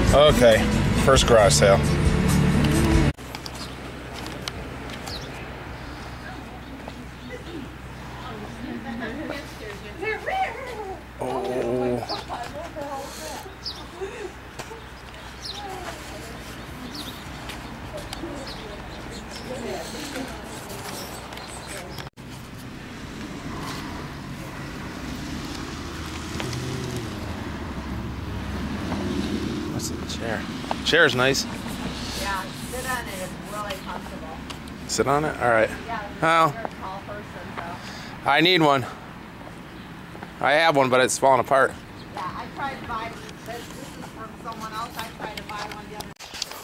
Okay, first garage sale. Oh. What's the chair? Chair's nice. Yeah, sit on it. It's really comfortable. Sit on it? All right. Yeah, Well, you're a tall person, so. I need one. I have one, but it's falling apart. Yeah, I tried to buy this. This is from someone else. I tried to buy one the other day.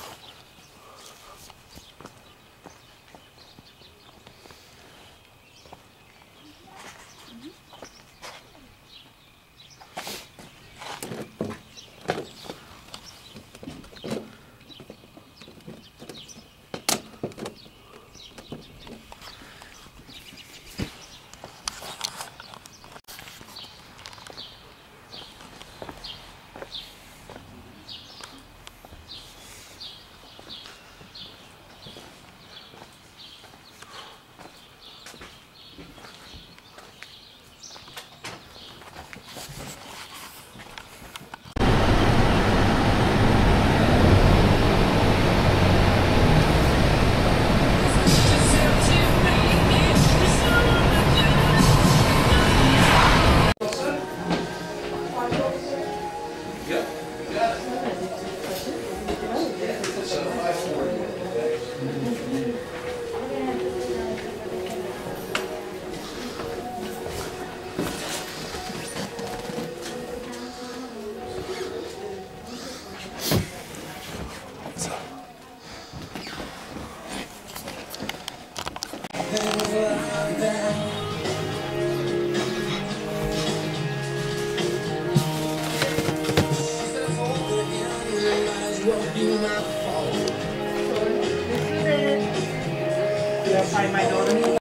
Find my daughter.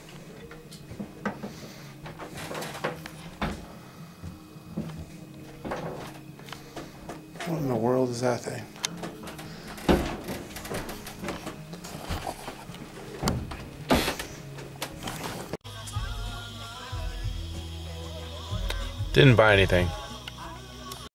What in the world is that thing? Didn't buy anything.